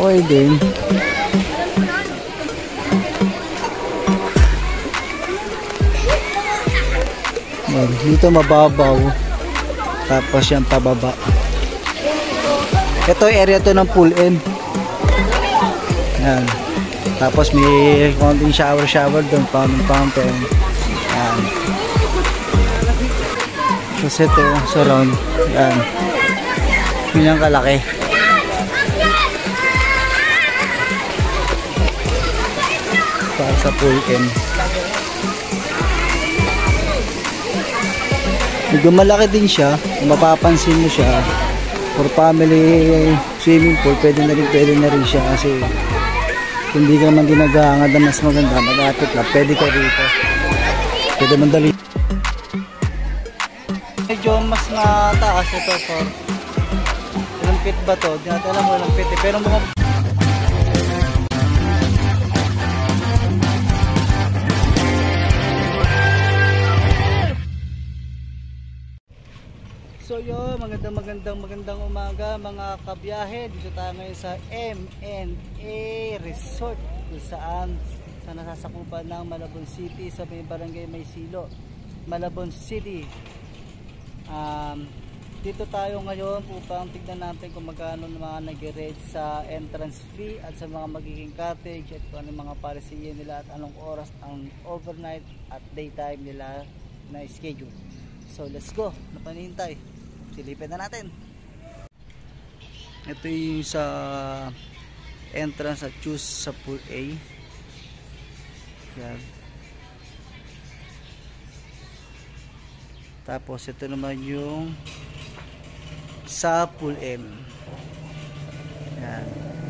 Okay din. Dito mababaw. Tapos yan pababa. Ito area to ng pool M. Yan. Tapos may konting shower doon, fountain. Yan. Tapos ito surround. Yan. Yun yung kalaki. Para sa pool M. Medyo malaki din siya, mapapansin mo siya. For family swimming pool, pwede na rin siya kasi hindi ka naman ginagahangad na mas maganda, mag-atip lang, pwede ka rito. Pwede man dali. Medyo mas mataas ito for ilang feet ba to? Di natin alam mo ilang feet pero mukhang so yun, magandang umaga mga kabiyahe. Dito tayo ngayon sa MNA Resort kung saan sa nasasakupan ng Malabon City sa may barangay Maysilo, Malabon City. Dito tayo ngayon upang tignan natin kung magkano mga nag-rate sa entrance fee at sa mga magiging cottage at kung anong mga palisiyan nila at anong oras ang overnight at daytime nila na schedule. So let's go, napanihintay. Silipin na natin. Ito yung sa entrance at choose sa pool A. Yan. Tapos ito naman yung sa pool M. Yan.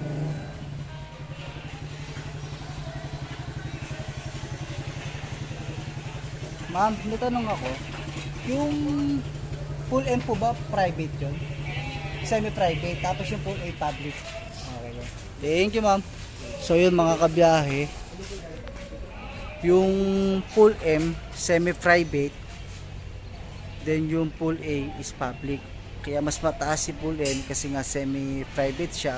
Ma'am, may tanong ako. Yung pool M po ba private yun? Semi-private, tapos yung pool A public. Okay. Thank you ma'am. So yun mga kabiyahe, yung pool M semi-private, then yung pool A is public. Kaya mas mataas si pool M kasi nga semi-private siya.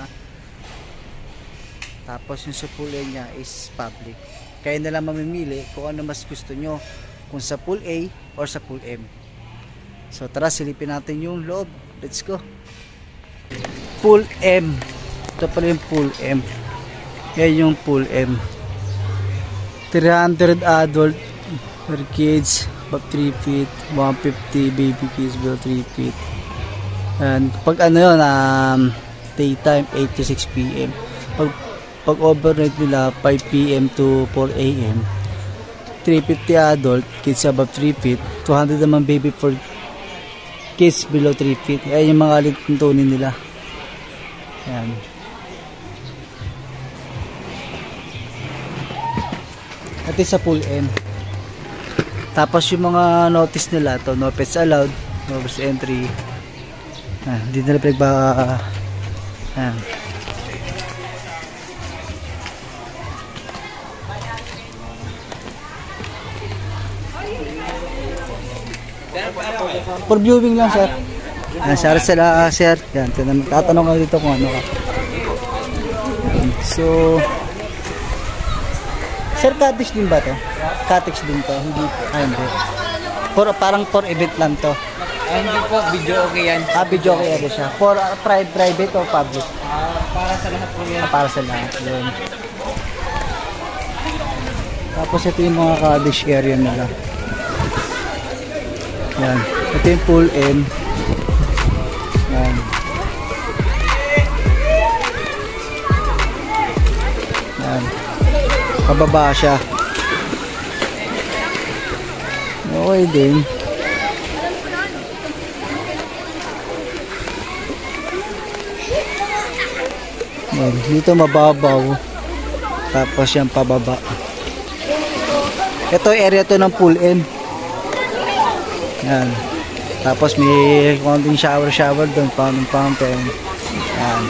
Tapos yung sa pool A niya is public. Kaya na lang mamimili kung ano mas gusto nyo, kung sa pool A or sa pool M. So tara, silipin natin yung loob. Let's go. Pool M. Ito pala yung pool M. Yan yung pool M. 300 adult per kids, above 3 feet, 150 baby kids below 3 feet. And pag ano yun, daytime 8 to 6 p.m. Pag overnight nila 5 p.m. to 4 a.m. 350 adult, kids above 3 feet, 200 naman baby for kids below 3 feet. Ayan yung mga tuntunin nila. Ayan. Ito sa pool M. Tapos yung mga notice nila to, no pets allowed, no first entry. Hindi nila pinagba ayan. For viewing lang sir. Share sila sir. Yan, tatanong ka dito kung ano ka. So sir, cottage din ba to? Cottage din to, hindi po. Hindi. Parang for event lang to. Hindi po, video okay yan. Video okay yan siya. For private o public? Para sa lahat po yan. Para sa lahat. Yun. Tapos ito yung mga cottage area nila. Yan. Ito yung pool M. Yan. Yan. Pababa siya. Okay din. Yan. Dito mababaw. Tapos yan pababa. Ito area to ng pool M. Yan. Tapos may konting shower doon, fountain. Yan.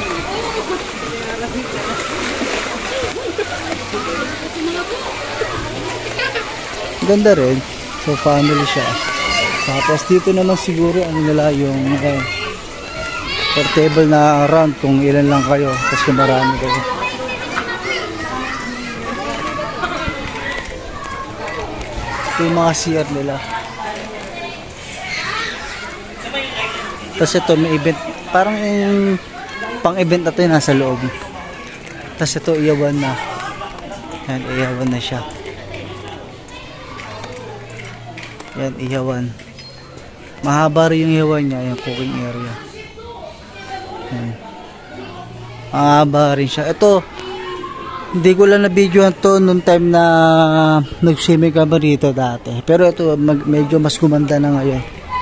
Ganda rin. So family siya. Tapos dito naman siguro ano nila yung Portable na round kung ilan lang kayo, tapos kung marami kayo. Ito yung mga CR nila. Tapos ito may event, parang yung pang event na ito yung nasa loob. Tapos ito iyawan na. Yan, iyawan na siya. Yan, iyawan. Mahaba rin yung iyawan niya, yung cooking area. Yan. Mahaba rin siya. Ito, hindi ko lang na-videoan to nung time na nag-swimming kami rito dati. Pero ito, medyo mas gumanda na ngayon.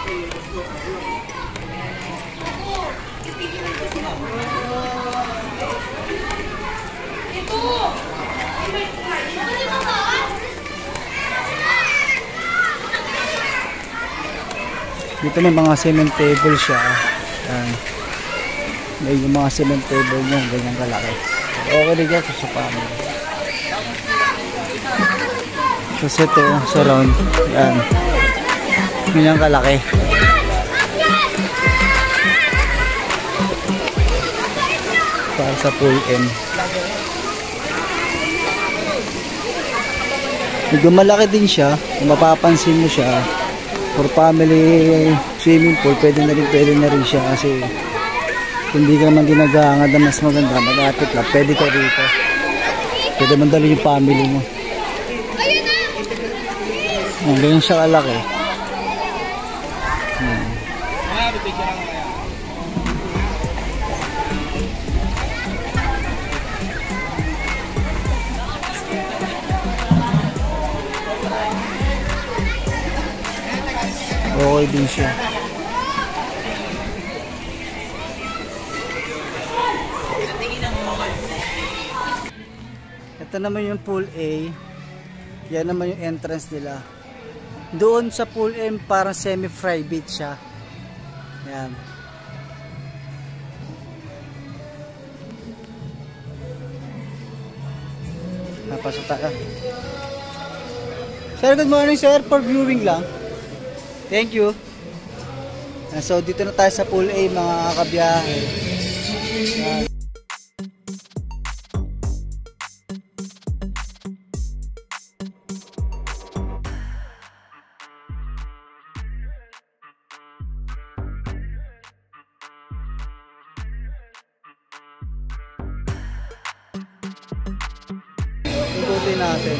Dito may mga cement table siya. Yan. May yung mga cement table niya, ganyan kalaki. Okay rin yan sa family. Tapos ito, surround. Yan. Ganyan kalaki. Para sa pool M. Medyo malaki din siya. Kung mapapansin mo siya, for family swimming pool, pwede na rin siya kasi kung hindi ka naman ginagangad na mas maganda, mag-atip lang, pwede ka dito. Pwede mandali yung family mo. Ganyan siya kalaki. Okay din siya. Ito naman yung pool A. Yan naman yung entrance nila. Doon sa pool M parang semi-private siya. Yan. Napasok tayo. Sir, good morning sir. For viewing lang. Thank you. So dito na tayo sa pool A mga kabiyahe. Ikutin natin.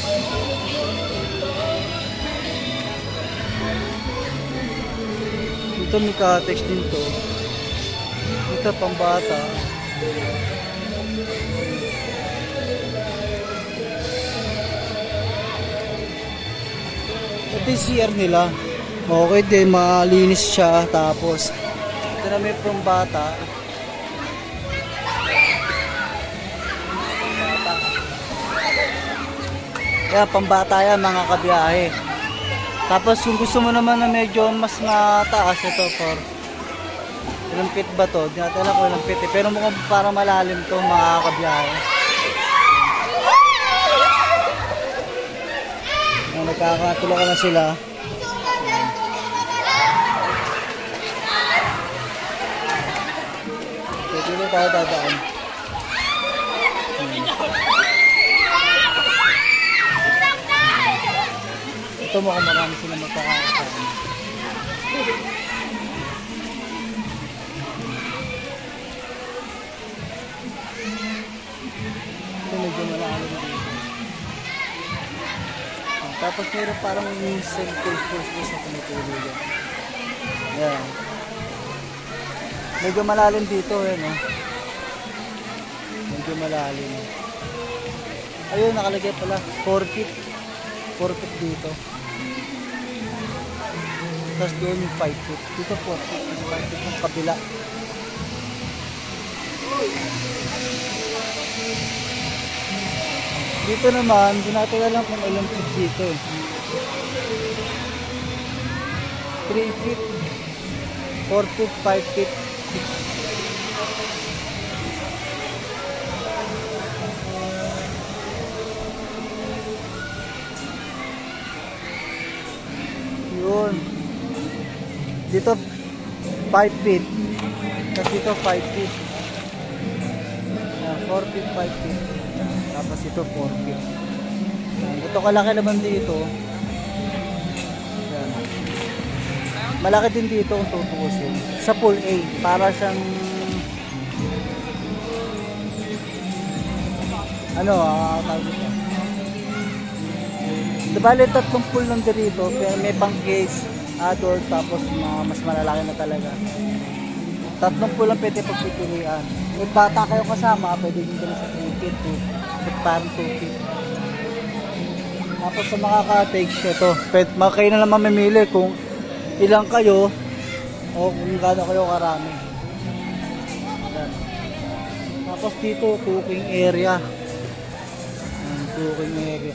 Ito may cottage din to. Ito pambata. Ito yung CR nila. Okay din, malinis siya. Tapos ito na may pambata. Yan, pambata yan mga kabiyahe. Tapos kung gusto mo naman na medyo mas mataas, ito for ilang feet ba to? Di natin alam kung ilang feet eh. Pero mukhang para malalim to mga kabiyahe. Nagkakatulungan na sila. So dito tayo dadaan. Ito mukhang marami sila magkakakain. Ito medyo malalim dito. Tapos meron parang self-purse na tumutulog yan. Ayan. Medyo malalim dito eh, no? Medyo malalim. Ayun, nakalagay pala 4 feet. 4 feet dito. Tapos doon yung 5 feet. Dito 4 feet. 5 feet yung kabila. Dito naman, hindi natin alam kung ilang feet dito. 3 feet, 4 feet, 5 feet, 6. Yun. Dito 5 feet. Tapos dito 5 feet. 4 feet, 5 feet. Tapos ito 4 feet. Ito kalaki naman dito. Yan. Malaki din dito kung tutuusin. Sa pool A, para siyang tawag ito. Bale, tatlong pool lang dito, pero may pang kids, adult, tapos mas malalaki na talaga. Tatlong pool lang pwede pagpipilian. May bata kayo kasama, pwede din dito sa 3 feet, parang 2 feet. Tapos sa makaka-take siya to, kayo na lang mamimili kung ilang kayo o kung gaano kayo karami. Tapos dito, cooking area. Cooking area.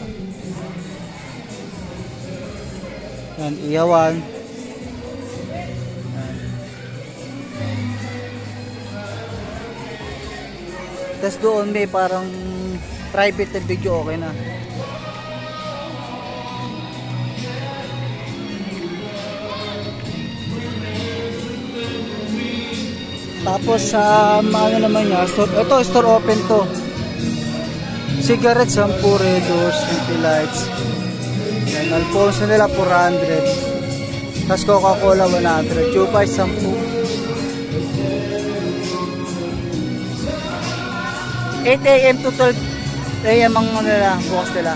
Yan, iyawan. Tapos doon may parang private na video, okay na. Tapos sa ano naman niya, ito store open to. Cigarettes, 10 Red Doors, empty lights. Yan, Alfonso nila 400. Tapos Coca-Cola 100. Chupay 10. 8 AM to 12 AM ang nila, bukas nila.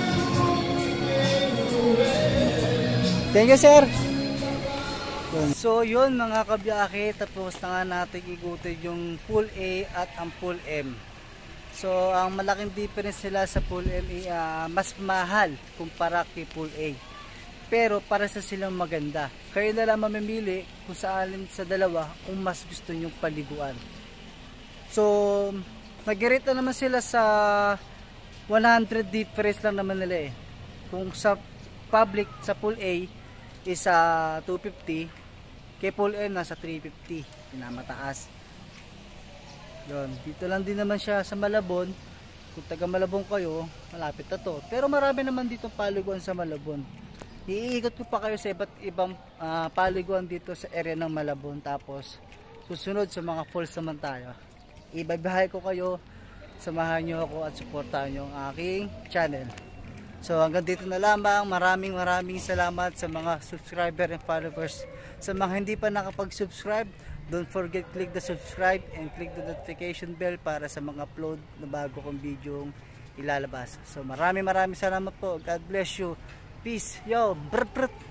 Thank you, sir. So yun mga kabiyake, tapos na nga natin igutin yung pool A at ang pool M. So ang malaking difference nila sa pool M mas mahal kumpara kay pool A. Pero para sa silang maganda. Kayo na lang mamimili kung saan sa dalawa kung mas gusto nyong paliguan. So nag-rate na naman sila sa 100 difference lang naman nila eh. Kung sa public, sa pool A is 250, kay pool M nasa 350, pinamataas. Yun, dito lang din naman siya sa Malabon. Kung taga Malabon kayo, malapit na to. Pero marami naman dito paliguan sa Malabon. Iikot ko pa kayo sa iba't ibang paliguan dito sa area ng Malabon. Tapos susunod sa mga falls naman tayo. Ibabahay ko kayo, samahan nyo ako at supportahan nyo ang aking channel. So hanggang dito na lamang. Maraming salamat sa mga subscriber and followers. Sa mga hindi pa nakapag-subscribe, don't forget click the subscribe and click the notification bell para sa mga upload na bago kong video ilalabas. So maraming salamat po. God bless you. Peace. Yo, brr.